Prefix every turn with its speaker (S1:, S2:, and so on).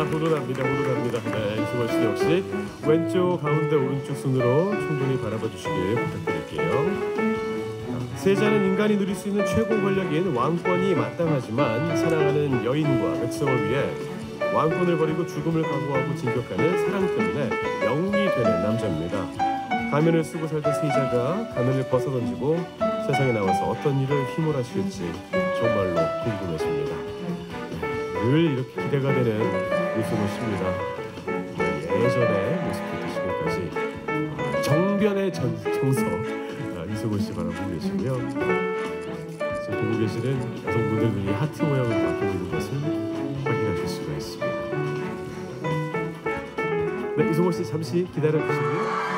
S1: 훈훈합니다. 훈훈합니다. 네, 이승원 씨 역시 왼쪽, 가운데, 오른쪽 손으로 충분히 바라봐 주시길 부탁드릴게요. 세자는 인간이 누릴 수 있는 최고 권력인 왕권이 마땅하지만 사랑하는 여인과 백성을 위해 왕권을 버리고 죽음을 각오하고 진격하는 사랑 때문에 영웅이 되는 남자입니다. 가면을 쓰고 살던 세자가 가면을 벗어던지고 세상에 나와서 어떤 일을 휘몰아칠지 정말로 궁금해집니다. 늘 이렇게 기대가 되는 이승원 씨입니다. 예전의 모습부터 지금까지 정변의 정석 이승원 씨 바라보고 계시고요. 지금 보고 계시는 여성분들 눈이 하트 모양으로 바뀌고 있는 것을 확인하실 수가 있습니다. 네, 이승원 씨 잠시 기다려 주시고요.